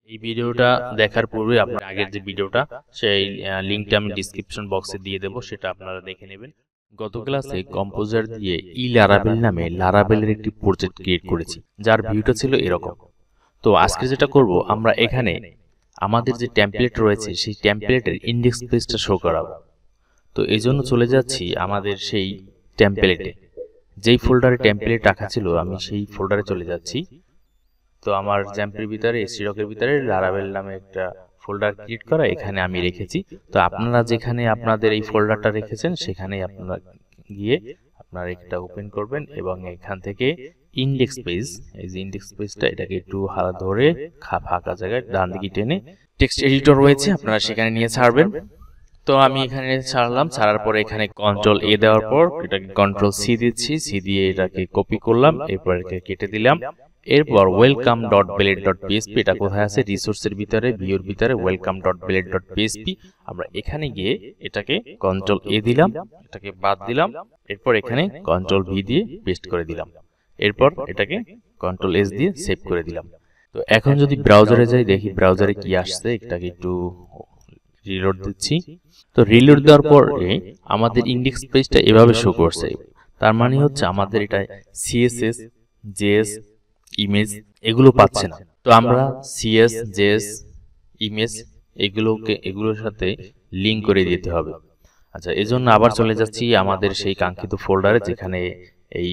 এই ভিডিওটা দেখার পূর্বে আপনার আগের যে ভিডিওটা সেই লিংকটা আমি ডেসক্রিপশন বক্সে দিয়ে দেব, সেটা আপনারা দেখে নেবেন। গত ক্লাসে কম্পোজার দিয়ে লারাভেল নামে লারাভেলের একটি প্রজেক্ট ক্রিয়েট করেছি, যার ভিউটা ছিল এরকম। তো আজকে যেটা করব, আমরা এখানে আমাদের যে টেমপ্লেট রয়েছে সেই টেমপ্লেটের ইন্ডেক্স পেজটা শো করাবো। তো এই জন্য চলে যাচ্ছি আমাদের সেই টেমপ্লেটে, যেই ফোল্ডারে টেমপ্লেট রাখা ছিল আমি সেই ফোল্ডারে চলে যাচ্ছি। তো আমার জ্যাম্পের ভিতরে স্টকের ভিতরে লারাভেল নামে একটা ফোল্ডার ক্রিয়েট করা এখানে আমি রেখেছি। তো আপনারা যেখানে আপনাদের এই ফোল্ডারটা রেখেছেন সেখানেই আপনারা গিয়ে আপনারা এটা ওপেন করবেন এবং এখান থেকে ইন্ডেক্স পেজ, এই যে ইন্ডেক্স পেজটা, এটাকে একটু হাত ধরে ফাঁকা জায়গায় ডান দিকে টেনে টেক্সট এডিটর রয়েছে আপনারা সেখানে নিয়ে ছাড়বেন। তো আমি এখানে ছাড়লাম, ছাড়ার পরে এখানে কন্ট্রোল এ দেওয়ার পর এটাকে কন্ট্রোল সি দিচ্ছি, সি দিয়ে এটাকে কপি করলাম, এরপর এটাকে কেটে দিলাম। এরপর welcome.blade.php এটা কোথায় আছে, রিসোর্সের ভিতরে, ভিউর ভিতরে welcome.blade.php। আমরা এখানে গিয়ে এটাকে কন্ট্রোল এ দিলাম, এটাকে বাদ দিলাম, এরপর এখানে কন্ট্রোল ভি দিয়ে পেস্ট করে দিলাম, এরপর এটাকে কন্ট্রোল এস দিয়ে সেভ করে দিলাম। তো এখন যদি ব্রাউজারে যাই, দেখি ব্রাউজারে কি আসছে, এটাকে একটু রিলোড দিচ্ছি। তো রিলোড দেওয়ার পরে আমাদের ইন্ডেক্স পেজটা এভাবে শো করছে। তার মানে হচ্ছে আমাদের এটা সিএসএস, জেএস, ইমেজ এগুলো পাচ্ছে না। তো আমরা সিএস, জেএস, ইমেজ এগুলোর সাথে লিংক করে দিতে হবে। আচ্ছা, এজন্য আবার চলে যাচ্ছি আমাদের সেই কাঙ্ক্ষিত ফোল্ডারে, যেখানে এই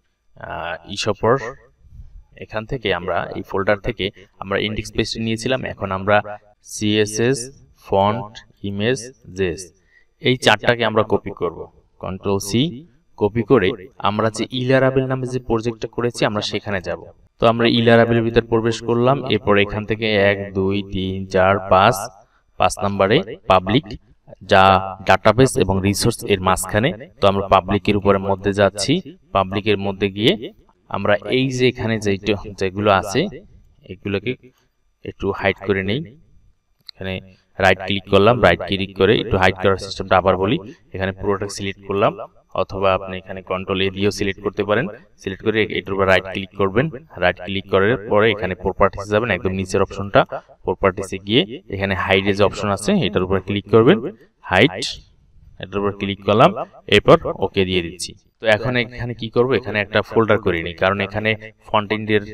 ইশপর, এখান থেকে আমরা এই ফোল্ডার থেকে আমরা ইন্ডেক্স পেজটি নিয়েছিলাম। এখন আমরা সিএসএস, ফন্ট, ইমেজ, জেএস এই চারটাকে আমরা কপি করব। কন্ট্রোল সি কপি করে আমরা যে লারাভেল নামে যে প্রজেক্টটা করেছি আমরা সেখানে যাব। তো আমরা লারাভেলের ভিতর প্রবেশ করলাম, এরপর এখান থেকে 1 2 3 4 5 নম্বরে পাবলিক, যা ডাটাবেস এবং রিসোর্স এর মাঝখানে। তো আমরা পাবলিকের উপরে মধ্যে যাচ্ছি, পাবলিকের মধ্যে গিয়ে আমরা এই যে এখানে যেগুলো আছে এগুলোকে একটু হাইড করে নেই। এখানে রাইট ক্লিক করলাম, রাইট ক্লিক করে একটু হাইড করার সিস্টেমটা আবার বলি, এখানে পুরোটা সিলেক্ট করলাম, অথবা আপনি এখানে কন্ট্রোল এ দিয়েও সিলেক্ট করতে পারেন। সিলেক্ট করে এটার উপর রাইট ক্লিক করবেন, রাইট ক্লিক করার পরে এখানে প্রপার্টিস যাবেন, একদম নিচের অপশনটা প্রপার্টিসে গিয়ে এখানে হাইড এর যে অপশন আছে এটার উপর ক্লিক করবেন, হাইড এটার উপর ক্লিক করলাম, এরপর ওকে দিয়ে দিচ্ছি। তো এখন এখানে কি করব, এখানে একটা ফোল্ডার করে নিই, কারণ এখানে ফ্রন্ট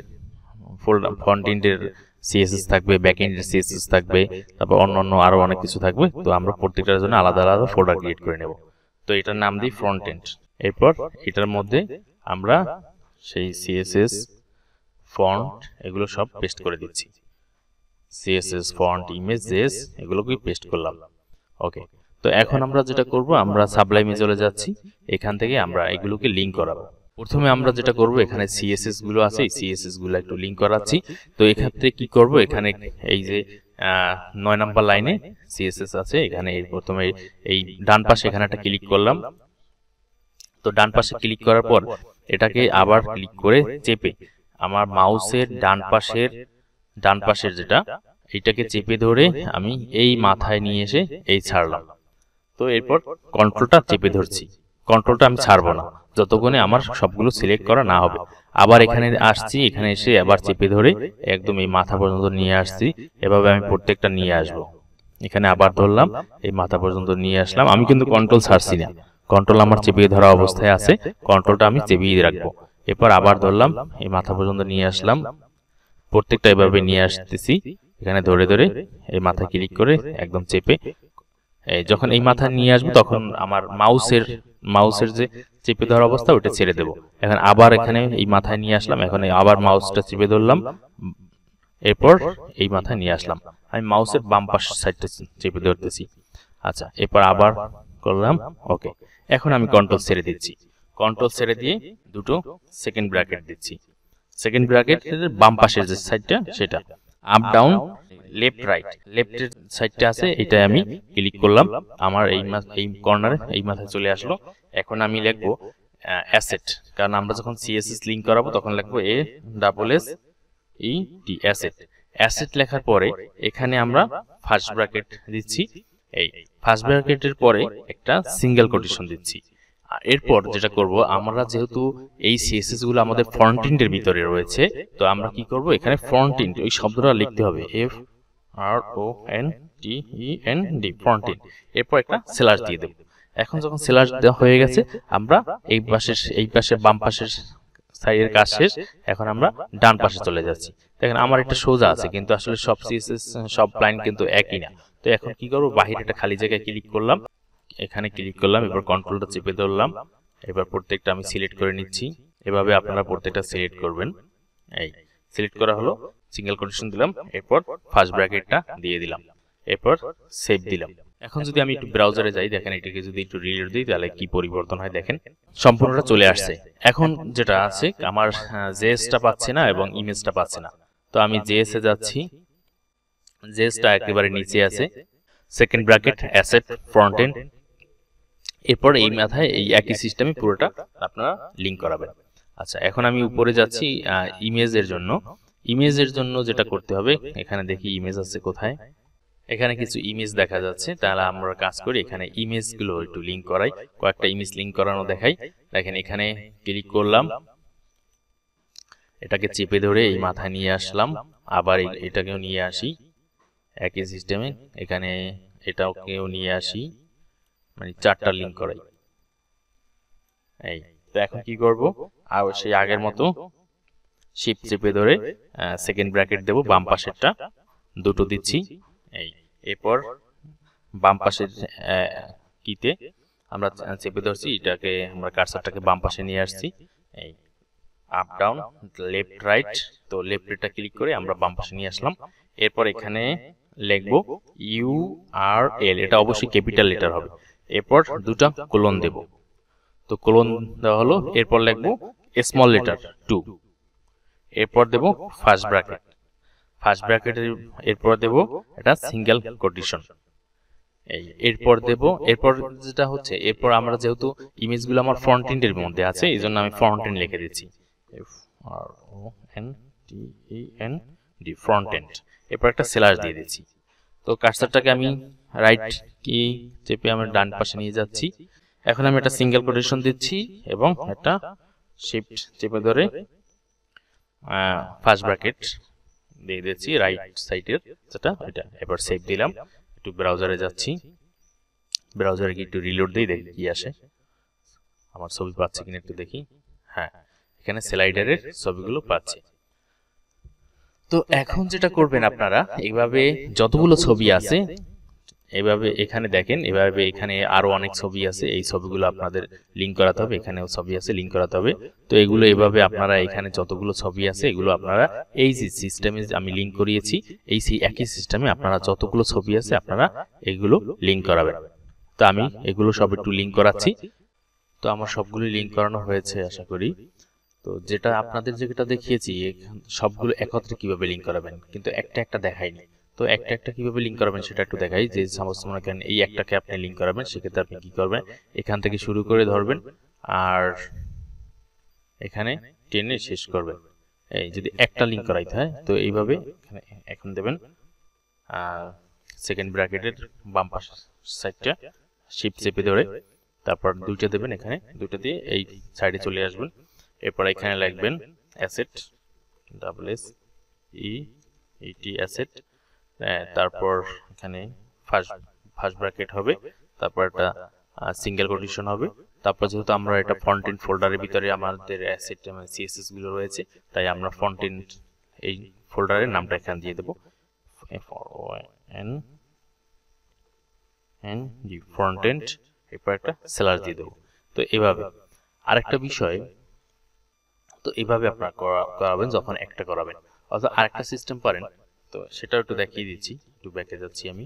এন্ডের সিএসএস থাকবে, ব্যাক এন্ডের সিএসএস থাকবে, তারপর অন্যান্য আরো অনেক কিছু থাকবে। তো আমরা প্রত্যেকটার জন্য আলাদা আলাদা ফোল্ডার ক্রিয়েট করে নেব। তো এটার নাম দিই ফ্রন্ট এন্ড। এরপর এটার মধ্যে আমরা সেই সিএসএস, ফন্ট এগুলো সব পেস্ট করে দিচ্ছি। সিএসএস, ফন্ট, ইমেজ, জেএস এগুলোকে পেস্ট করলাম। ওকে, তো এখন আমরা যেটা করব, আমরা সাবলাইমে চলে যাচ্ছি, এখান থেকে আমরা এগুলোকে লিংক করাবো। প্রথমে আমরা যেটা করব, এখানে সিএসএস গুলো আছে, এই সিএসএস গুলো একটু লিংক করাচ্ছি। তো এক্ষেত্রে কি করব, এখানে এই যে 9 নম্বর লাইনে সিএসএস আছে, এখানে প্রথমে এই ডান পাশে এখানে একটা ক্লিক করলাম। তো ডান পাশে ক্লিক করার পর এটাকে আবার ক্লিক করে চেপে আমার মাউসের ডান পাশের যেটা, এইটাকে চেপে ধরে আমি এই মাথায় নিয়ে এসে এই ছাড়লাম। তো এরপর কন্ট্রোলটা চেপে ধরছি, কন্ট্রোলটা আমি ছাড়বো না যতক্ষণে আমার সবগুলো সিলেক্ট করা না হবে। আবার এখানে আসছি, এখানে এসে আবার চেপে ধরে একদম এই মাথা পর্যন্ত নিয়ে আসছি। এভাবে আমি প্রত্যেকটা নিয়ে আসবো। এখানে আবার ধরলাম, এই মাথা পর্যন্ত নিয়ে আসলাম। আমি কিন্তু কন্ট্রোল ছাড়ছি না, কন্ট্রোল আমার চেপে ধরা অবস্থায় আছে, কন্ট্রোলটা আমি চেপেই রাখবো। এরপর আবার ধরলাম, এই মাথা পর্যন্ত নিয়ে আসলাম, প্রত্যেকটা এভাবে নিয়ে আসতেছি, এখানে ধরে ধরে এই মাথা ক্লিক করে একদম চেপে যখন এই মাথা নিয়ে আসবো তখন আমার মাউসের যে চেপে ধরা অবস্থা ওটা ছেড়ে দেবো। এখন আবার এখানে এই মাথায় নিয়ে আসলাম, এখন আবার মাউসটা চেপে ধরলাম, এরপর এই মাথায় নিয়ে আসলাম। আমি মাউসের বাম পাশের সাইডটা চেপে ধরতেছি। আচ্ছা, এরপর আবার করলাম, ওকে। এখন আমি কন্ট্রোল ছেড়ে দিচ্ছি, কন্ট্রোল ছেড়ে দিয়ে দুটো সেকেন্ড ব্র্যাকেট দিচ্ছি। সেকেন্ড ব্র্যাকেটের বাম পাশের যে সাইডটা সেটা আপ ডাউন লেফট রাইট, লেফটের সাইডটা আছে, এটা আমি ক্লিক করলাম, আমার এই কর্নারে এই মাথায় চলে আসলো। এখন আমি লিখবো অ্যাসেট, কারণ আমরা যখন সিএসএস লিংক করাবো তখন লিখবো ASSET, অ্যাসেট লেখার পরে এখানে আমরা ফার্স্ট ব্র্যাকেট দিচ্ছি। এই ফার্স্ট ব্র্যাকেটের পরে একটা সিঙ্গেল কোটেশন দিচ্ছি। এরপর যেটা করব, আমরা যেহেতু এই সিএসএস গুলো আমাদের ফ্রন্ট এন্ডের ভিতরে রয়েছে, তো আমরা কি করব, এখানে ফ্রন্ট এন্ড ওই শব্দটা লিখতে হবে, F R O N T E N D, front end. এরপর একটা স্ল্যাশ দিয়ে দেব। এখন যখন স্ল্যাশ দেওয়া হয়ে গেছে, আমরা এই পাশে বাম পাশের সাইডের কাজ শেষ, এখন আমরা ডান পাশে চলে যাচ্ছি। দেখেন আমার একটা সোজা আছে, কিন্তু আসলে সব সিএসএস সব লাইন কিন্তু একই না। তো এখন কি করব, বাহিরে একটা খালি জায়গায় ক্লিক করলাম, এখানে ক্লিক করলাম, এবার কন্ট্রোলটা চেপে ধরলাম, এবার প্রত্যেকটা আমি সিলেক্ট করে নিচ্ছি। এভাবে আপনারা প্রত্যেকটা সিলেক্ট করবেন। এই সিলেক্ট করা হলো, সিঙ্গেল কোটেশন দিলাম, এরপর ফার্স্ট ব্র্যাকেটটা দিয়ে দিলাম, এরপর সেভ দিলাম। এখন যদি আমি একটু ব্রাউজারে যাই, দেখেন এটাকে যদি একটু রিলোড দিই তাহলে কি পরিবর্তন হয় দেখেন, সম্পূর্ণটা চলে আসছে। এখন যেটা আছে, আমার জেএসটা পাচ্ছে না এবং ইমেজটা পাচ্ছে না। তো আমি জেএস এ যাচ্ছি, জেএসটা একেবারে নিচে আছে, second bracket asset front end. এরপর এই মাথায় এই একই সিস্টেমে পুরোটা আপনারা লিংক করাবেন। আচ্ছা, এখন আমি উপরে যাচ্ছি ইমেজের জন্য। ইমেজের জন্য যেটা করতে হবে, এখানে দেখি ইমেজ আছে কোথায়, এখানে কিছু ইমেজ দেখা যাচ্ছে। তাহলে আমরা কাজ করি, এখানে ইমেজগুলো একটু লিংক করাই, কয়েকটা ইমেজ লিংক করানো দেখাই। দেখেন এখানে ক্লিক করলাম, এটাকে চেপে ধরে এই মাথায় নিয়ে আসলাম, আবার এটাকেও নিয়ে আসি একই সিস্টেমে, এখানে এটাকেও নিয়ে আসি, মানে চারটা লিংক করাই। এই তো এখন কি করব, আর সেই আগের মতো শিফট চেপে ধরে সেকেন্ড ব্র্যাকেট দেব, বাম পাশেরটা দুটো দিচ্ছি। এই এরপর বাম পাশের কিতে আমরা চেপে ধরছি, এটাকে আমরা কার্সারটাকে বাম পাশে নিয়ে আসছি, এই আপ ডাউন লেফট রাইট, তো লেফট এটা ক্লিক করে আমরা বাম পাশে নিয়ে আসলাম। এরপর এখানে লিখব ইউ আর এল, এটা অবশ্যই ক্যাপিটাল লেটার হবে। এরপর দুটো কোলন দেব, তো কোলন দেওয়া হলো। এরপর লিখব স্মল লেটার 2, এরপর দেব ফার্স্ট ব্র্যাকেট, ফার্স্ট ব্র্যাকেটের এরপর দেব এটা সিঙ্গেল কোটেশন। এই এরপর দেব, এরপর যেটা হচ্ছে, এরপর আমরা যেহেতু ইমেজগুলো আমার ফ্রন্ট এন্ডের মধ্যে আছে, এইজন্য আমি ফ্রন্ট এন্ড লিখে দিচ্ছি, F R O N T E N D, front end. এরপর একটা স্ল্যাশ দিয়ে দিচ্ছি। তো কার্সারটাকে আমি রাইট কি চেপে আমি ডান পাশে নিয়ে যাচ্ছি। এখন আমি একটা সিঙ্গেল কোটেশন দিচ্ছি এবং একটা শিফট চেপে ধরে ফার্স্ট ব্র্যাকেট দিয়ে দিচ্ছি রাইট সাইডের যেটা, এটা। এবার সেভ দিলাম, একটু ব্রাউজারে যাচ্ছি, ব্রাউজারে কি একটু রিলোড দিই, দেখি কি আসে, আমার ছবি পাচ্ছে কিনা একটু দেখি। হ্যাঁ, এখানে স্লাইডারের ছবিগুলো পাচ্ছি। তো এখন যেটা করবেন আপনারা, এইভাবে যতগুলো ছবি আছে এইভাবে এখানে দেখেন, এভাবে এখানে আরো অনেক ছবি আছে, এই ছবিগুলো আপনাদের লিংক করাতে হবে, এখানেও ছবি আছে লিংক করাতে হবে। তো এগুলো এভাবে আপনারা এখানে যতগুলো ছবি আছে এগুলো আপনারা এই যে সিস্টেমে আমি লিংক করিয়েছি, এই একই সিস্টেমে আপনারা যতগুলো ছবি আছে আপনারা এগুলো লিংক করাবেন। তো আমি এগুলো সব একটু লিংক করাচ্ছি। তো আমার সবগুলো লিংক করানো হয়েছে আশা করি। তো যেটা আপনাদের যেটা দেখিয়েছি সবগুলো একত্রে কিভাবে লিংক করাবেন, কিন্তু একটা একটা দেখাইনি। তো একটা একটা কিভাবে লিংক করাবেন সেটা একটু দেখাই। যে সমস্ত মনে করেন এই একটাকে আপনি লিংক করাবেন, সেক্ষেত্রে আপনি কি করবেন, এখান থেকে শুরু করে ধরবেন আর এখানে টেনে শেষ করবেন। এই যদি একটা লিংক করাইতে হয় তো এইভাবে এখানে এখন দেবেন সেকেন্ড ব্র্যাকেটের বাম পাশের সাইডটা শিফট চেপে ধরে, তারপর দুইটা দেবেন, এখানে দুইটা দিয়ে এই সাইডে চলে আসবেন। এরপর এখানে লিখবেন asset, double S E E T asset, তারপর এখানে ফার্স্ট ব্র্যাকেট হবে, তারপর একটা সিঙ্গেল কোটেশন হবে। তারপর যেহেতু আমরা এটা ফ্রন্ট এন্ড ফোল্ডারের ভিতরে আমাদের অ্যাসেট মানে সিএসএস গুলো রয়েছে, তাই আমরা ফ্রন্ট এন্ড এই ফোল্ডারের নামটা এখানে দিয়ে দেব, F O N N G, front end. এরপর একটা স্ল্যাশ দিয়ে দেব। তো এইভাবে আরেকটা বিষয়, তো এইভাবে আপনারা করাবেন যখন একটা করাবেন। অর্থাৎ আরেকটা সিস্টেম পারেন, তো সেটাও একটু দেখিয়ে দিচ্ছি। একটু ব্যাকে যাচ্ছি আমি।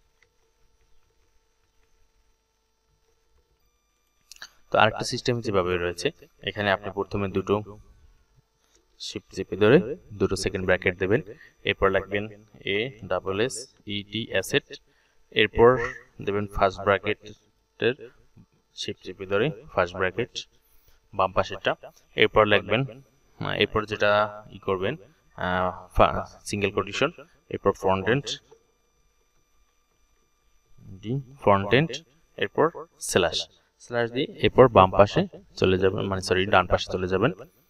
তো আরেকটা সিস্টেম যেভাবে রয়েছে, এখানে আপনি প্রথমে দুটো শিফট চেপে ধরে দুটো সেকেন্ড ব্র্যাকেট দেবেন, এরপর লিখবেন A double S E T asset, এরপর দেবেন ফার্স্ট ব্র্যাকেটের শিফট চেপে ধরে ফার্স্ট ব্র্যাকেট বাম পাশেরটা, এরপর লিখবেন, এরপর যেটা ই করবেন সিঙ্গেল কোটেশন, এরপর front end D front end, এরপর স্ল্যাশ স্ল্যাশ দিয়ে এরপর বাম পাশে চলে যাবেন, মানে সরি ডান পাশে চলে যাবেন।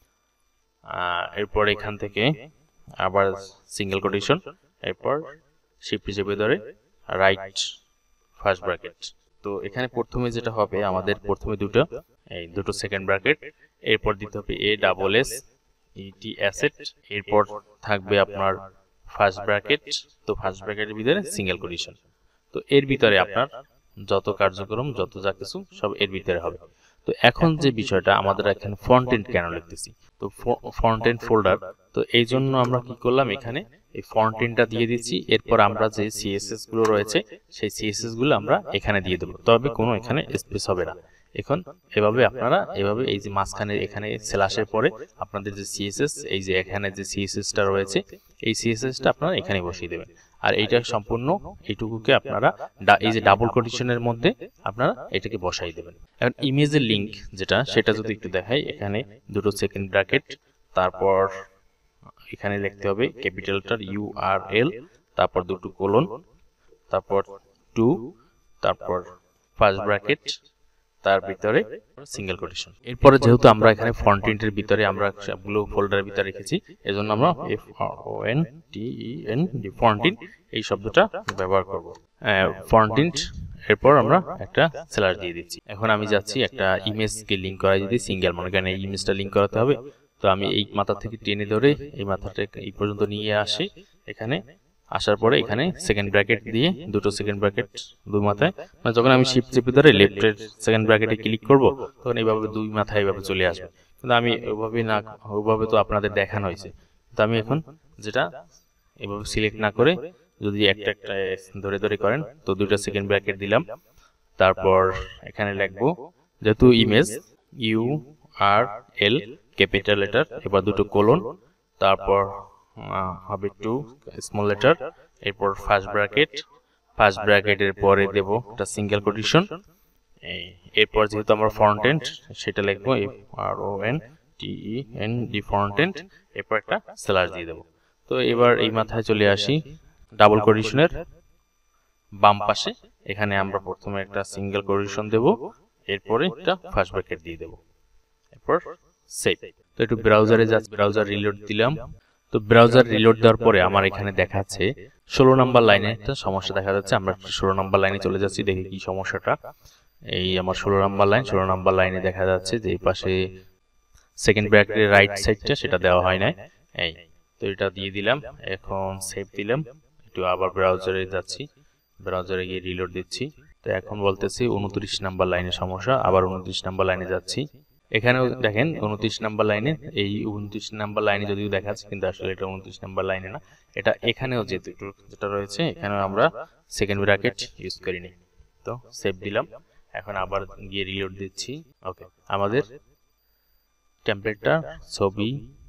এরপর এখান থেকে আবার সিঙ্গেল কোটেশন, এরপর শিফট চেপে ধরে রাইট ফার্স্ট ব্র্যাকেট। তো এখানে প্রথমে যেটা হবে আমাদের প্রথমে দুটো সেকেন্ড ব্র্যাকেট, এরপর দিতে হবে A double S E T asset, এরপর থাকবে আপনার ফার্স্ট ব্র্যাকেট। তো ফার্স্ট ব্র্যাকেটের ভিতরে সিঙ্গেল কোটেশন। তো এর ভিতরে আপনার যত কার্যক্রম যত যা কিছু সব এর ভিতরে হবে। তো এখন যে বিষয়টা আমাদের এখানে ফ্রন্ট এন্ড কেন লিখতেছি, তো ফ্রন্ট এন্ড ফোল্ডার, তো এই জন্য আমরা কি করলাম এখানে এই ফ্রন্ট এন্ডটা দিয়ে দিচ্ছি। এরপর আমরা যে সিএসএস গুলো রয়েছে সেই সিএসএস গুলো আমরা এখানে দিয়ে দেবো, তবে কোনো এখানে স্পেস হবে না। এখন এভাবে আপনারা এভাবে এই যে মাঝখানে এখানে স্ল্যাশের পরে আপনাদের যে সিএসএস, এই যে এখানে যে সিএসএসটা রয়েছে এই সিএসএসটা আপনারা এখানে বসিয়ে দেবেন। আর এইটা সম্পূর্ণ এইটুকুকে আপনারা এই যে ডাবল কোটেশনের মধ্যে আপনারা এটাকে বসাই দেবেন। এখন ইমেজের লিংক যেটা সেটা যদি একটু দেখাই, এখানে দুটো সেকেন্ড ব্র্যাকেট, তারপর এখানে লিখতে হবে ক্যাপিটালটার ইউআরএল, তারপর দুটো কোলন, তারপর 2, তারপর ফার্স্ট ব্র্যাকেট, তার ভিতরে সিঙ্গেল কোটেশন। এরপরে যেহেতু আমরা এখানে ফ্রন্ট এন্ডের ভিতরে আমরা সবগুলো ফোল্ডারের ভিতরে রেখেছি, এজন্য আমরা FRONTEND ফ্রন্ট এন্ড এই শব্দটা ব্যবহার করব। ফ্রন্ট এন্ড, এরপর আমরা একটা স্ল্যাশ দিয়ে দিচ্ছি। এখন আমি যাচ্ছি একটা ইমেজকে লিংক করাই, যদি সিঙ্গেল মনে করেন এই ইমেজটা লিংক করাতে হবে, তো আমি এই মাথা থেকে টেনে ধরে এই মাথাটা এই পর্যন্ত নিয়ে আসি। এখানে আসার পরে এখানে সেকেন্ড ব্র্যাকেট দিয়ে দুটো সেকেন্ড ব্র্যাকেট দুই মাথায়, মানে যখন আমি শিফট চেপে ধরে লেফটের সেকেন্ড ব্র্যাকেটে ক্লিক করব তখন এইভাবে দুই মাথায় এইভাবে চলে আসবে। কিন্তু আমি ওইভাবে তো আপনাদের দেখানো হয়েছে, তো আমি এখন যেটা এভাবে সিলেক্ট না করে যদি একটা একটা ধরে ধরে করেন, তো দুটো সেকেন্ড ব্র্যাকেট দিলাম, তারপর এখানে লিখবো যেহেতু ইমেজ URL ক্যাপিটাল লেটার, এবার দুটো কোলন, তারপর হবে 2 স্মল লেটার, এরপর ফার্স্ট ব্র্যাকেটের পরে দেব একটা সিঙ্গেল কোটেশন, এরপর যেহেতু আমরা ফ্রন্ট এন্ড সেটা লিখবো FRONTEND ফ্রন্ট এন্ড, এরপর একটা স্ল্যাশ দিয়ে দেব। তো এবার এই মাথায় চলে আসি ডাবল কোটেশনের বাম পাশে, এখানে আমরা প্রথমে একটা সিঙ্গেল কোটেশন দেব, এরপরে একটা ফার্স্ট ব্র্যাকেট দিয়ে দেব, এরপর সেভ। তো একটু ব্রাউজারে যাচ্ছি, ব্রাউজার রিলোড দিলাম। তো ব্রাউজার রিলোড দেওয়ার পরে আমার এখানে দেখাচ্ছে 16 নম্বর লাইনে একটা সমস্যা দেখা যাচ্ছে। আমরা 16 নম্বর লাইনে চলে যাচ্ছি, দেখি কি সমস্যাটা। এই আমার 16 নম্বর লাইনে দেখা যাচ্ছে যে এই পাশে সেকেন্ড ব্র্যাকেটের রাইট সাইডটা সেটা দেওয়া হয় না। এই তো এটা দিয়ে দিলাম, এখন সেভ দিলাম। একটু আবার ব্রাউজারে যাচ্ছি, ব্রাউজারে গিয়ে রিলোড দিচ্ছি। তো এখন বলতেছি 29 নম্বর লাইনে সমস্যা, আবার 29 নম্বর লাইনে যাচ্ছি। এখানেও দেখেন 29 নম্বর লাইনে, এই 29 নম্বর লাইনে যদিও দেখাচ্ছে কিন্তু আসলে এটা 29 নম্বর লাইনে না, এটা এখানেও যেটা রয়েছে এখানেও আমরা সেকেন্ড ব্র্যাকেট ইউজ করিনি। তো সেভ দিলাম, এখন আবার গিয়ে রিলোড দিচ্ছি। ওকে, আমাদের টেমপ্লেটটা ছবি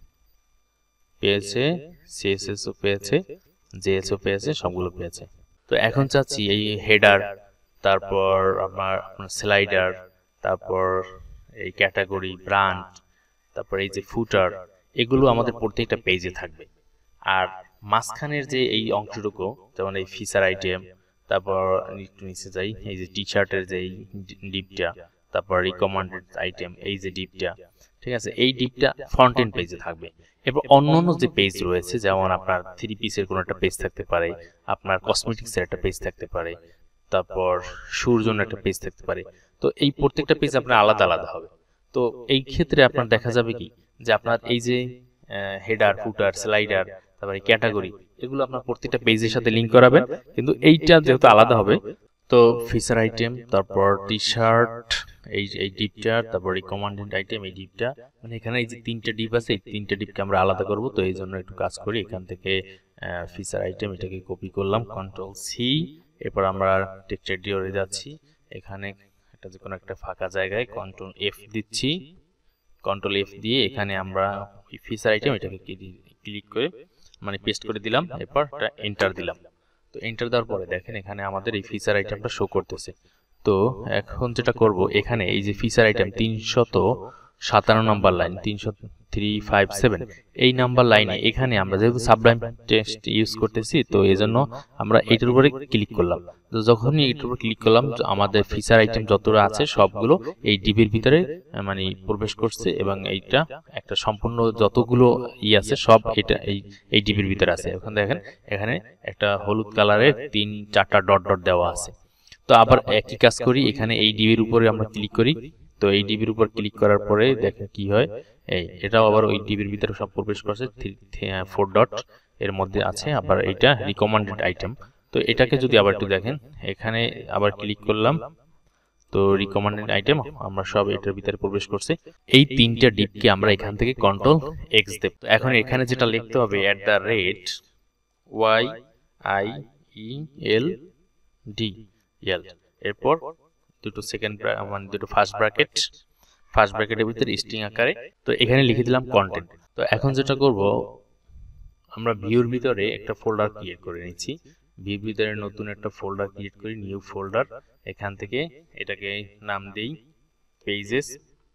পেয়েছে, সিএসএসও পেয়েছে, জেএসও পেয়েছে, সবগুলো পেয়েছে। তো এখন চাচ্ছি এই হেডার, তারপর আপনার স্লাইডার, তারপর এই ক্যাটাগরি, ব্র্যান্ড, তারপর এই যে ফুটার, এগুলো আমাদের প্রত্যেকটা পেজে থাকবে। আর মাঝখানের যে এই অংশটুকু, যেমন এই ফিচার আইটেম, তারপর একটু নিচে যাই, এই যে টি শার্টের যে ডিপটা, তারপর রিকমেন্ডেড আইটেম এই যে ডিপটা, ঠিক আছে, এই ডিপটা ফ্রন্ট এন্ড পেজে থাকবে। এরপর অন্যান্য যে পেজ রয়েছে, যেমন আপনার 3 পিসের কোনো একটা পেজ থাকতে পারে, আপনার কসমেটিক্সের একটা পেজ থাকতে পারে, তারপর শুর জন্য একটা পেজ থাকতে পারে। তো এই প্রত্যেকটা পেজ আপনার আলাদা আলাদা হবে। তো এই ক্ষেত্রে আপনার দেখা যাবে কি যে আপনার এই যে হেডার, ফুটার, স্লাইডার, তারপরে ক্যাটাগরি, এগুলো আপনার প্রত্যেকটা পেজের সাথে লিংক করাবেন, কিন্তু এইটা যেহেতু আলাদা হবে। তো ফিচার আইটেম, তারপর টি শার্ট, এই ডিপটা, তারপর রিকমেন্ডেড আইটেম এই ডিপটা, মানে এখানে এই যে 3টা ডিপ আছে, এই 3টা ডিপকে আমরা আলাদা করব। তো এই জন্য একটু কাজ করি, এখান থেকে ফিচার আইটেম এটাকে কপি করলাম, Ctrl+C, এরপর আমরা টেক্সট এডিটরে যাচ্ছি, এখানে একটা যে কোনো একটা ফাঁকা জায়গায় Ctrl+F দিচ্ছি, Ctrl+F দিয়ে এখানে আমরা ওই ফিচার আইটেম এটাকে ক্লিক করে মানে পেস্ট করে দিলাম, এরপর এটা এন্টার দিলাম। তো এন্টার দেওয়ার পরে দেখেন এখানে আমাদের এই ফিচার আইটেমটা শো করতেছে। তো এখন যেটা করব, এখানে এই যে ফিচার আইটেম 57 নম্বর লাইন 357 এই নাম্বার লাইনে এখানে আমরা যেহেতু সাবলাইম টেক্সট ইউজ করতেছি তো এজন্য আমরা এইটার উপরে ক্লিক করলাম। তো যখনই এইটার উপর ক্লিক করলাম আমাদের ফিচার আইটেম যতটা আছে সবগুলো এই ডিবির ভিতরে মানে প্রবেশ করছে এবং এইটা একটা সম্পূর্ণ যতগুলো আছে সব এটা এই ডিবির ভিতরে আছে। এখন দেখেন এখানে একটা হলুদ কালারের 3-4টা ডট ডট দেওয়া আছে। তো আবার একই কাজ করি, এখানে এই ডিবির উপরে আমরা ক্লিক করি। তো এই ডিবির উপর ক্লিক করার পরে দেখেন কি হয়, এটাও আবার ওই ডিবির ভিতরে সব প্রবেশ করছে। 4 ডট এর মধ্যে আছে। আবার এটা রিকমেন্ডেড আইটেম। তো এটাকে যদি আবার একটু দেখেন, এখানে আবার ক্লিক করলাম, তো রিকমেন্ডেড আইটেম আমরা সব এটার ভিতরে প্রবেশ করছে। এই 3টা ডিপকে আমরা এখান থেকে কন্ট্রোল এক্স দেব। তো এখন এখানে যেটা লিখতে হবে @YIELDL, এরপর দুটো সেকেন্ড মানে দুটো ফার্স্ট ব্র্যাকেটের ভিতরে স্ট্রিং আকারে। তো এখানে লিখে দিলাম কন্টেন্ট। তো এখন যেটা করব, আমরা ভিউর ভিতরে একটা ফোল্ডার ক্রিয়েট করে নিচ্ছি। ভিউর ভিতরে নতুন একটা ফোল্ডার ক্রিয়েট করি, নিউ ফোল্ডার। এখান থেকে এটাকে নাম দেই পেজেস,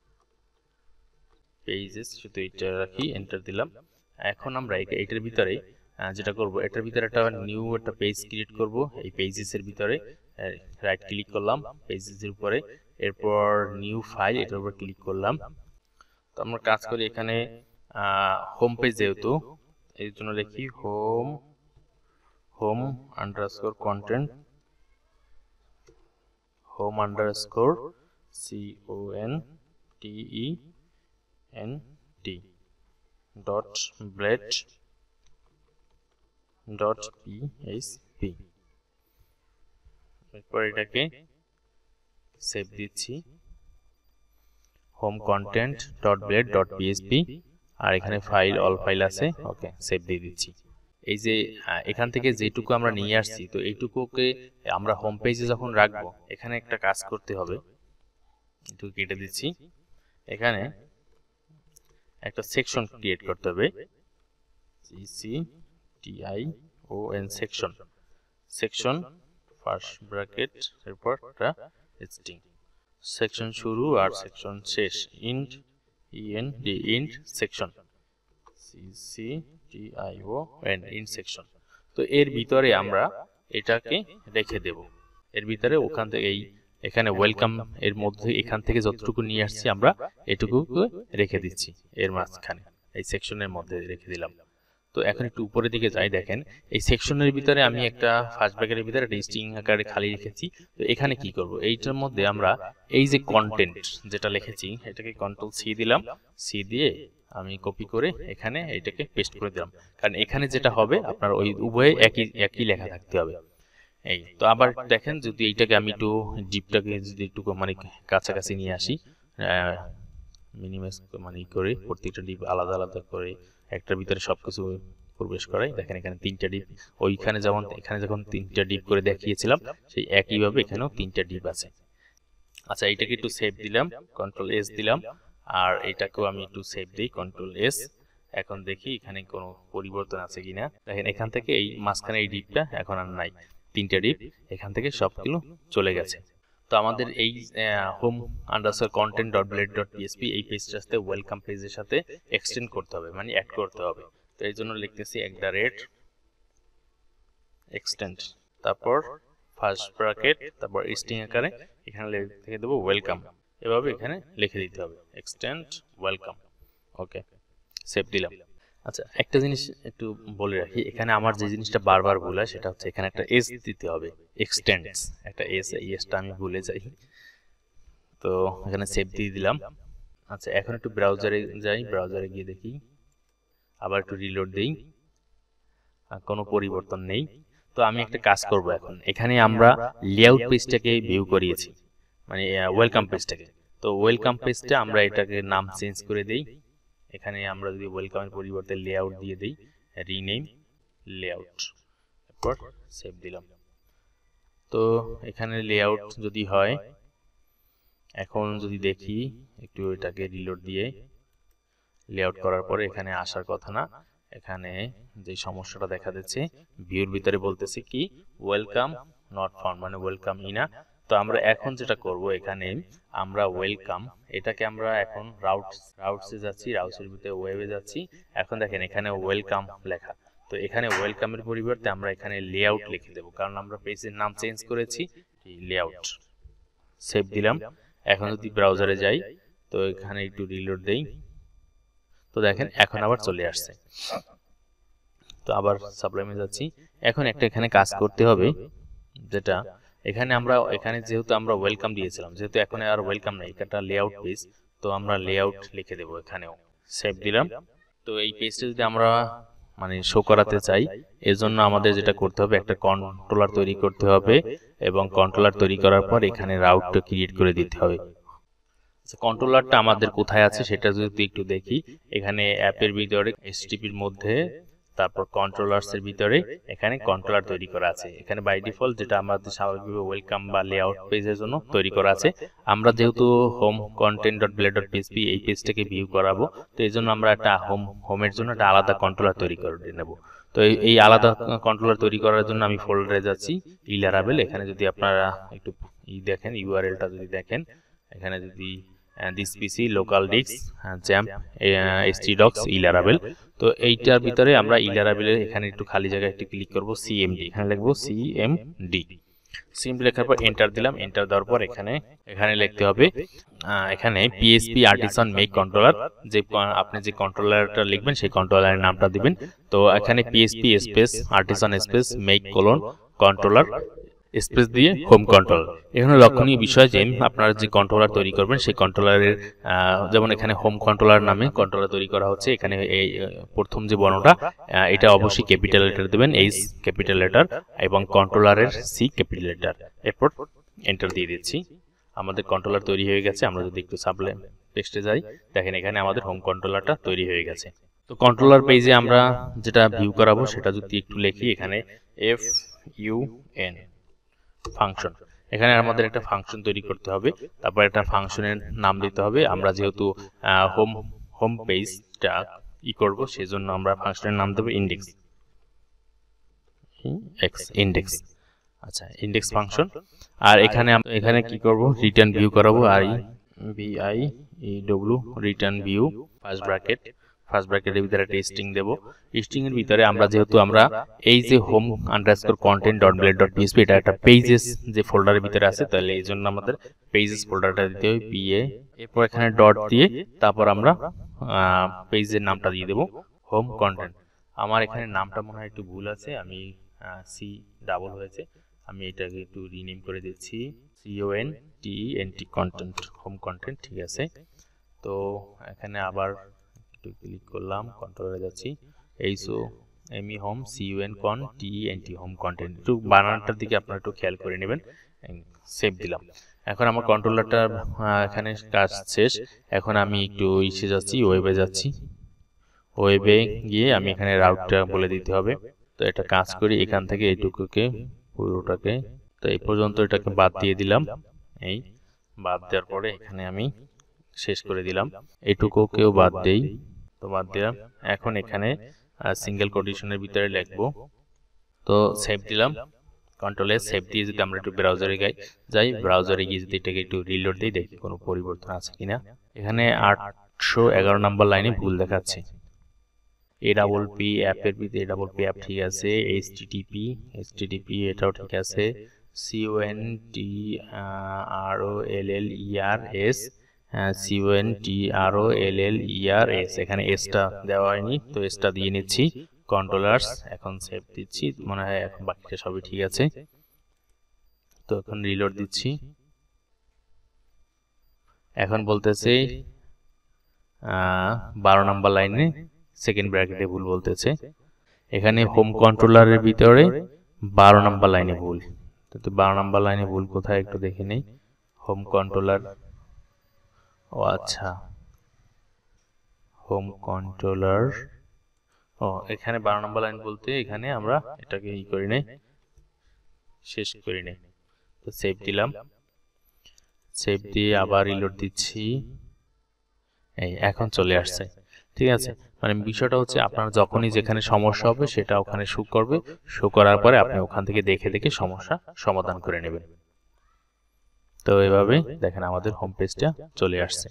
শুধু এটা রাখি, এন্টার দিলাম। এখন আমরা এটার ভিতরে যেটা করব, এটার ভিতরে একটা নিউ একটা পেজ ক্রিয়েট করব। এই পেজেসের ভিতরে রাইট ক্লিক করলাম পেজেসের উপরে, এরপর নিউ ফাইল এটার উপর ক্লিক করলাম। তো আমরা কাজ করি এখানে হোম পেজ, যেহেতু এর জন্য লিখি home underscore content, home underscore CONTENT dot blade dot PHP। এরপর এটাকে সেভ দিচ্ছি, home content dot blade dot PHP, আর এখানে ফাইল অল ফাইল আছে, ওকে সেভ দিয়ে দিচ্ছি। এই যে এখান থেকে যেটুকু আমরা নিয়ে আসছি, তো এইটুকুকে আমরা হোম পেজে যখন রাখবো, এখানে একটা কাজ করতে হবে, একটু কেটে দিচ্ছি। এখানে একটা সেকশন ক্রিয়েট করতে হবে, SECTION সেকশন ফার্স্ট ব্র্যাকেট, এরপর একটা স্ট্রিং, সেকশন শুরু আর সেকশন শেষ, end section CCTION end section. তো এর ভিতরে আমরা এটাকে রেখে দেব। এর ভিতরে ওখান থেকে এখানে ওয়েলকাম এর মধ্যে এখান থেকে যতটুকু নিয়ে আসছি আমরা এটুকু রেখে দিচ্ছি, এর মাঝখানে এই সেকশনের মধ্যে রেখে দিলাম। তো এখন একটু উপরের দিকে যাই, দেখেন এই সেকশনের ভিতরে আমি একটা ফার্স্ট ব্র্যাকেটের ভিতরে একটা স্ট্রিং আকারে খালি রেখেছি। তো এখানে কি করব, এইটার মধ্যে আমরা এই যে কন্টেন্ট যেটা লিখেছি এটাকে কন্ট্রোল C দিলাম, C দিয়ে আমি কপি করে এখানে এটাকে পেস্ট করে দিলাম। কারণ এখানে যেটা হবে আপনার ওই উভয়ে একই লেখা থাকতে হবে। এই তো আবার দেখেন, যদি এইটাকে আমি একটু ডিপটাকে যদি একটু মানে কাছাকাছি নিয়ে আসি, মিনিমাইজ মানে করে প্রত্যেকটা ডিপ আলাদা আলাদা করে একটার ভিতরে সবকিছু প্রবেশ করাই। দেখেন এখানে 3টা ডিপ, ওইখানে যেমন এখানে যখন 3টা ডিপ করে দেখিয়েছিলাম সেই একইভাবে এখানেও 3টা ডিপ আছে। আচ্ছা, এইটাকে একটু সেভ দিলাম, কন্ট্রোল S দিলাম, আর এটাকেও আমি একটু সেভ দিই, কন্ট্রোল S। এখন দেখি এখানে কোনো পরিবর্তন আছে কিনা। দেখেন এখান থেকে এই মাঝখানে এই ডিপটা এখন আর নাই, 3টা ডিপ এখান থেকে সবগুলো চলে গেছে। তো আমাদের এই home underscore content dot blade dot PHP এই পেজটাতে ওয়েলকাম পেজের সাথে এক্সটেন্ড করতে হবে, মানে অ্যাড করতে হবে। তো এই জন্য লিখতেছি @extend, তারপর ফার্স্ট ব্র্যাকেট, তারপর স্ট্রিং আকারে এখানে লিখে দেব ওয়েলকাম, এভাবে এখানে লিখে দিতে হবে এক্সটেন্ড ওয়েলকাম। ওকে, সেভ দিলাম। আচ্ছা, একটা জিনিস একটু বলে রাখি, এখানে আমার যে জিনিসটা বারবার ভুল হয় সেটা হচ্ছে এখানে একটা S দিতে হবে, এক্সটেন্ডস একটা এসটা আমি ভুলে যাই। তো এখানে সেভ দিয়ে দিলাম। আচ্ছা, এখন একটু ব্রাউজারে যাই, ব্রাউজারে গিয়ে দেখি, আবার একটু রিলোড দেই, কোনো পরিবর্তন নেই। তো আমি একটা কাজ করব, এখন এখানে আমরা লেআউট পেজটাকে ভিউ করিয়েছি, মানে ওয়েলকাম পেজটাকে। তো ওয়েলকাম পেজটা আমরা এটাকে নাম চেঞ্জ করে দেই। এখানে আমরা যদি ওয়েলকামের পরিবর্তে লেআউট দিয়ে দেই, রিনেম লেআউট, তারপর সেভ দিলাম। তো এখানে লেআউট যদি হয়, এখন যদি দেখি একটু এটাকে রিলোড দিয়ে লেআউট করার পরে এখানে আসার কথা না, এখানে যে সমস্যাটা দেখা যাচ্ছে ভিউর ভিতরে বলতেছে কি ওয়েলকাম নট ফাউন্ড, মানে ওয়েলকাম ইনা। তো আমরা এখন যেটা করব এখানে আমরা ওয়েলকাম এটাকে আমরা এখন রাউটসে যাচ্ছি, রাউটসের ভিতরে ওয়েবে যাচ্ছি। এখন দেখেন এখানে ওয়েলকাম লেখা, তো এখানে ওয়েলকামের পরিবর্তে আমরা এখানে লেআউট লিখে দেব, কারণ আমরা পেজের নাম চেঞ্জ করেছি লেআউট। সেভ দিলাম। এখন যদি ব্রাউজারে যাই তো এখানে একটু রিলোড দেই, তো দেখেন এখন আবার চলে আসছে। তো আবার সাবলাইমে যাচ্ছি। এখন একটা এখানে কাজ করতে হবে, যেটা এখানে আমরা যেহেতু আমরা ওয়েলকাম দিয়েছিলাম, যেহেতু এখন আর ওয়েলকাম নাই, এটা লেআউট পেজ, তো আমরা লেআউট লিখে দেব এখানেও। সেভ দিলাম। তো এই পেজটা যদি আমরা মানে শো করাতে চাই, এজন্য আমাদের যেটা করতে হবে একটা কন্ট্রোলার তৈরি করতে হবে, এবং কন্ট্রোলার তৈরি করার পর এখানে রাউটটা ক্রিয়েট করে দিতে হবে। কন্ট্রোলারটা আমাদের কোথায় আছে সেটা যদি একটু দেখি, এখানে অ্যাপের ভিতরে HTTP-র মধ্যে, তারপর কন্ট্রোলার্সের ভিতরে এখানে কন্ট্রোলার তৈরি করা আছে। এখানে বাই ডিফল্ট যেটা আমাদের স্বাভাবিকভাবে ওয়েলকাম বা লেআউট পেজের জন্য তৈরি করা আছে। আমরা যেহেতু হোম content.blade.php এই পেজটাকে ভিউ করাবো, তো এই জন্য আমরা একটা হোমের জন্য একটা আলাদা কন্ট্রোলার তৈরি করে নেব। তো এই আলাদা কন্ট্রোলার তৈরি করার জন্য আমি ফোল্ডারে যাচ্ছি, Laravel। এখানে যদি আপনারা একটু দেখেন, ইউআরএলটা যদি দেখেন, এখানে যদি this PC local disk jump htdocs Laravel, তো এইটার ভিতরে আমরা Laravel এর এখানে একটু খালি জায়গায় একটু ক্লিক করব, cmd এখানে লিখব cmd লেখার পর এন্টার দিলাম। এন্টার দেওয়ার পর এখানে লিখতে হবে এখানে PHP artisan make controller, যে আপনি যে কন্ট্রোলারটা লিখবেন সেই কন্ট্রোলারের নামটা দিবেন। তো এখানে PHP space artisan space make controller space দিয়ে হোম কন্ট্রোলার। এখানে লক্ষণীয় বিষয় যে আপনারা যে কন্ট্রোলার তৈরি করবেন সেই কন্ট্রোলারের যেমন এখানে হোম কন্ট্রোলার নামে কন্ট্রোলার তৈরি করা হচ্ছে, এখানে এই প্রথম যে বর্ণটা এটা অবশ্যই ক্যাপিটাল লেটার দেবেন, H ক্যাপিটাল লেটার, এবং কন্ট্রোলারের C ক্যাপিটাল লেটার। এরপর এন্টার দিয়ে দিচ্ছি। আমাদের কন্ট্রোলার তৈরি হয়ে গেছে। আমরা যদি একটু সাবলাইম টেক্সটে যাই, দেখেন এখানে আমাদের হোম কন্ট্রোলারটা তৈরি হয়ে গেছে। তো কন্ট্রোলার পেজে আমরা যেটা ভিউ করাবো সেটা যদি একটু লিখি, এখানে FUN ফাংশন, এখানে আমাদের একটা ফাংশন তৈরি করতে হবে, তারপর একটা ফাংশনের নাম দিতে হবে। আমরা যেহেতু হোম পেজটা করব, সেজন্য আমরা ফাংশনের নাম দেব ইন্ডেক্স, ইন্ডেক্স। আচ্ছা, ইন্ডেক্স ফাংশন। আর এখানে কি করব, রিটার্ন ভিউ করাবো, REVIEW রিটার্ন ভিউ ফার্স্ট ব্র্যাকেটের ভিতরে একটা স্ট্রিং দেব। স্ট্রিং এর ভিতরে আমরা যেহেতু এই যে home_content.blade.php এটা একটা পেজেস যে ফোল্ডারের ভিতরে আছে, তাহলে এই জন্য আমাদের পেজেস ফোল্ডারটা দিতে হবে PA। এরপর এখানে ডট দিয়ে তারপর আমরা পেজের নামটা দিয়ে দেব হোম কন্টেন্ট। আমার এখানে নামটা মনে হয় একটু ভুল আছে, আমি C ডাবল হয়েছে, আমি এটাকে একটু রিনেম করে দিচ্ছি CONTENT কন্টেন্ট, হোম কন্টেন্ট। ঠিক আছে। তো এখানে আবার একটু ক্লিক করলাম, কন্ট্রোলারে যাচ্ছি, HOME home CONTENT home content. একটু বানানটার দিকে আপনারা একটু খেয়াল করে নেবেন। সেভ দিলাম। এখন আমার কন্ট্রোলারটা এখানে কাজ শেষ। এখন আমি একটু ইসে যাচ্ছি, ওয়েবে যাচ্ছি। ওয়েবে গিয়ে আমি এখানে রাউটটা বলে দিতে হবে। তো এটা কাজ করি, এখান থেকে এইটুকুকে পুরোটাকে, তো এই পর্যন্ত এটাকে বাদ দিয়ে দিলাম। এই বাদ দেওয়ার পরে এখানে আমি শেষ করে দিলাম, এইটুকুকেও বাদ দেই, তো বাদ দিলাম। এখন এখানে সিঙ্গেল কোটেশনের ভিতরে লিখবো, তো সেভ দিলাম। কন্ট্রোলে সেভ দিয়ে যদি আমরা একটু ব্রাউজারে যাই, ব্রাউজারে গিয়ে যদি এটাকে একটু রিলোড দিই, দেখি কোনো পরিবর্তন আছে কিনা। এখানে 811 নম্বর লাইনে ভুল দেখাচ্ছে। APP অ্যাপের ভিতরে APP অ্যাপ ঠিক আছে, HTTP এটাও ঠিক আছে, CONTROLLERS এখানে এসটা দেওয়া হয়নি, তো এসটা দিয়ে নিচ্ছি। কন্ট্রোলার্স, এখন সেভ দিচ্ছি, মনে হয় এখন বাকিটা সবই ঠিক আছে। তো এখন রিলোড দিচ্ছি। এখন বলতেছে 12 নম্বর লাইনে সেকেন্ড ব্র্যাকেটে ভুল বলতেছে। এখানে হোম কন্ট্রোলারের ভিতরে 12 নম্বর লাইনে ভুল। তো 12 নম্বর লাইনে ভুল কোথায় একটু দেখে নেই। হোম কন্ট্রোলার, ও আচ্ছা, হোম কন্ট্রোলার, ও এখানে 12 নম্বর লাইন বলতে এখানে আমরা এটাকে করি নাই, শেষ করি নাই। তো সেভ দিলাম। সেভ দিয়ে আবার রিলোড দিচ্ছি। এই এখন চলে আসছে। ঠিক আছে, মানে বিষয়টা হচ্ছে আপনার যখনই যেখানে সমস্যা হবে সেটা ওখানে শো করবে, শো করার পরে আপনি ওখান থেকে দেখে দেখে সমস্যা সমাধান করে নেবেন। তো এভাবে দেখেন আমাদের হোম পেজটা চলে আসছে।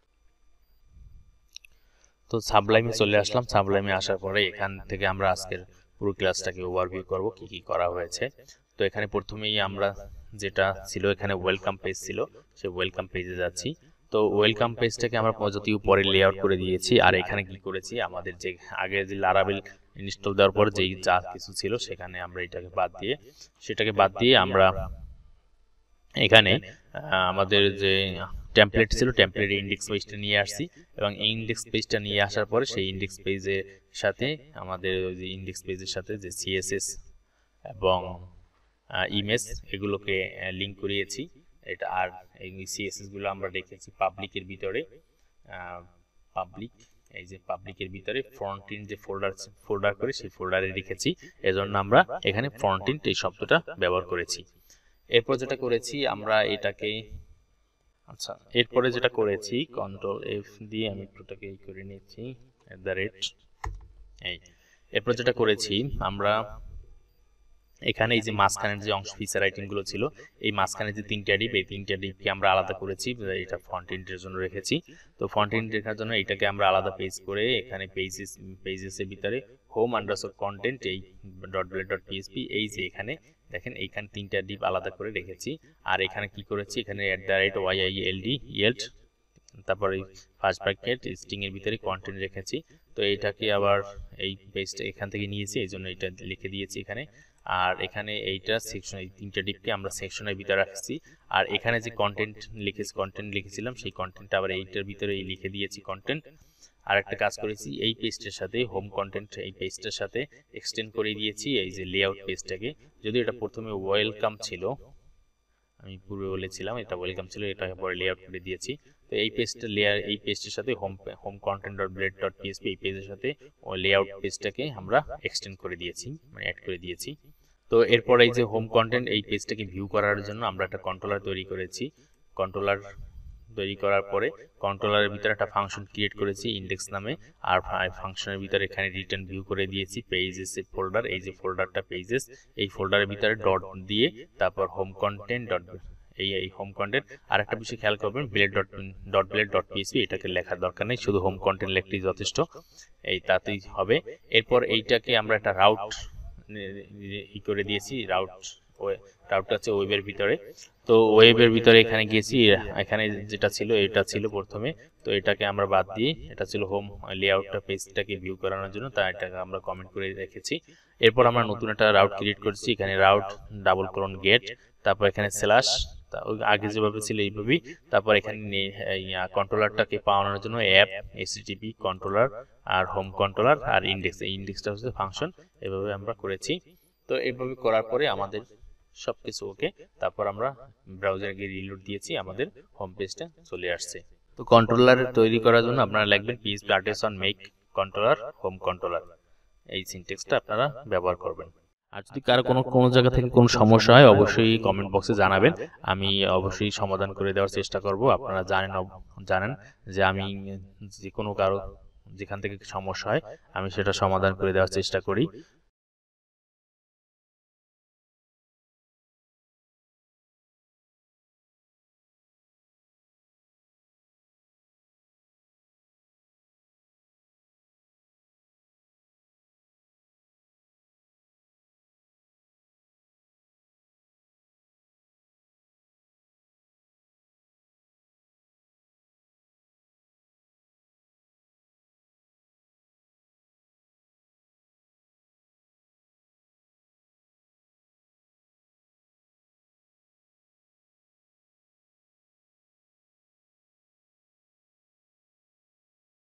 তো সাবলাইমে চলে আসলাম। সাবলাইমে আসার পরে এখান থেকে আমরা আজকের পুরো ক্লাসটাকে ওভারভিউ করব কি কি করা হয়েছে। তো এখানে প্রথমেই আমরা যেটা ছিল এখানে ওয়েলকাম পেজ ছিল, সেই ওয়েলকাম পেজে যাচ্ছি। তো ওয়েলকাম পেজটাকে আমরা পজিটিভ উপরে লেআউট করে দিয়েছি। আর এখানে কি করেছি, আমাদের যে আগে যে লারাভেল ইনস্টল দেওয়ার পর যেই যা কিছু ছিল সেখানে আমরা সেটাকে বাদ দিয়ে আমরা এখানে আমাদের যে টেমপ্লেট ছিল টেমপ্লেটের ইন্ডেক্স পেজটা নিয়ে আসছি এবং এই ইন্ডেক্স পেজটা নিয়ে আসার পরে সেই ইন্ডেক্স পেজের সাথে আমাদের যে ইন্ডেক্স পেজের সাথে যে সিএসএস এবং ইমেজ এগুলোকে লিংক করিয়েছি। এটা আর এই সিএসএস গুলো আমরা রেখেছি পাবলিকের ভিতরে, পাবলিক এই যে পাবলিকের ভিতরে ফ্রন্ট এন্ড যে ফোল্ডার করে সেই ফোল্ডারে রেখেছি। এজন্য আমরা এখানে ফ্রন্ট এন্ড এই শব্দটা ব্যবহার করেছি। এরপর যেটা করেছি আমরা এটাকে এরপরে যেটা করেছি কন্ট্রোল এফ দিয়ে আমি একটুটাকে এই করে নিচ্ছি এরপর যেটা করেছি আমরা এখানে এই যে মাঝখানের যে অংশ ফিচার আইটেম গুলো ছিল এই মাঝখানে যে তিনটা ডিপ, এই তিনটা ডিপকে আমরা আলাদা করেছি, এটা ফ্রন্ট এন্ডের জন্য রেখেছি। তো ফ্রন্ট এন্ড রেখার জন্য এটাকে আমরা আলাদা পেজ করে এখানে পেজেসের ভিতরে হোম আন্ডারস্কোর কন্টেন্ট এই .blade.php এই যে এখানে দেখেন এইখানে তিনটা ডিপ আলাদা করে রেখেছি। আর এখানে কি করেছি, এখানে @yield তারপরে ফার্স্ট ব্র্যাকেট স্ট্রিং এর ভিতরে কন্টেন্ট রেখেছি। তো এইটাকে আবার এই পেজটা এখান থেকে নিয়েছি, এইজন্য এটা লিখে দিয়েছি এখানে। আর এখানে এইটা সেকশন, এই তিনটা ডিপকে আমরা সেকশনের ভিতরে রাখছি। আর এখানে যে কন্টেন্ট লিখেছিলাম সেই কন্টেন্টটা আবার এইটার ভিতরে লিখে দিয়েছি কন্টেন্ট। আর একটা কাজ করেছি, এই পেজটার সাথে হোম কন্টেন্ট এই পেজটার সাথে এক্সটেন্ড করে দিয়েছি এই যে লেআউট পেজটাকে। যদি এটা প্রথমে ওয়েলকাম ছিল, আমি পূর্বে বলেছিলাম এটা ওয়েলকাম ছিল, এটা পরে লেআউট করে দিয়েছি। তো এই পেজটার সাথে হোম content.blade.php এই পেজের সাথে লেআউট পেজটাকে আমরা এক্সটেন্ড করে দিয়েছি, মানে অ্যাড করে দিয়েছি। তো এরপর এই যে হোম কন্টেন্ট এই পেজটাকে ভিউ করার জন্য আমরা একটা কন্ট্রোলার তৈরি করেছি। কন্ট্রোলার তৈরি করার পরে কন্ট্রোলারের ভিতরে একটা ফাংশন ক্রিয়েট করেছি ইন্ডেক্স নামে। আর ফাংশনের ভিতরে এখানে রিটার্ন ভিউ করে দিয়েছি পেজেস এর ফোল্ডার, এই যে ফোল্ডারটা পেজেস, এই ফোল্ডারের ভিতরে ডট দিয়ে তারপর হোম কন্টেন্ট এই হোম কন্টেন্ট। আর একটা বিষয় খেয়াল করবেন, blade.php এটাকে লেখার দরকার নেই, শুধু হোম কন্টেন্ট লিখলেই যথেষ্ট, এই তাতেই হবে। এরপর এইটাকে আমরা একটা রাউট করে দিয়েছি, রাউটটা আছে ওয়েবের ভিতরে। তো ওয়েবের ভিতরে এখানে গিয়েছি, এখানে যেটা ছিল এটা ছিল প্রথমে, তো এটাকে আমরা বাদ দিয়ে এটা ছিল হোম লেআউটটা পেজটাকে ভিউ করানোর জন্য, তাই এটাকে আমরা কমেন্ট করে রেখেছি। এরপর আমরা নতুন একটা রাউট ক্রিয়েট করেছি, এখানে রাউট ;গেট, তারপর এখানে স্ল্যাশ, আগে যেভাবে ছিল এইভাবেই। তারপর এখানে কন্ট্রোলারটাকে পাওয়ানোর জন্য অ্যাপ http কন্ট্রোলার আর হোম কন্ট্রোলার আর ইন্ডেক্স, এই ইন্ডেক্সটা হচ্ছে ফাংশন, এভাবে আমরা করেছি। তো এইভাবে করার পরে আমাদের সবকিছু ওকে, তারপর আমরা ব্রাউজারে গিয়ে রিলোড দিয়েছি, আমাদের হোম পেজটা চলে আসছে। তো কন্ট্রোলার তৈরি করার জন্য আপনারা লিখবেন php artisan make controller home controller, এই সিনট্যাক্সটা আপনারা ব্যবহার করবেন। আর যদি কারো কোনো জায়গা থেকে কোনো সমস্যা হয় অবশ্যই কমেন্ট বক্সে জানাবেন, আমি অবশ্যই সমাধান করে দেওয়ার চেষ্টা করব। আপনারা জানেন যে আমি যে কোনো কারো যেখান থেকে সমস্যা হয় আমি সেটা সমাধান করে দেওয়ার চেষ্টা করি।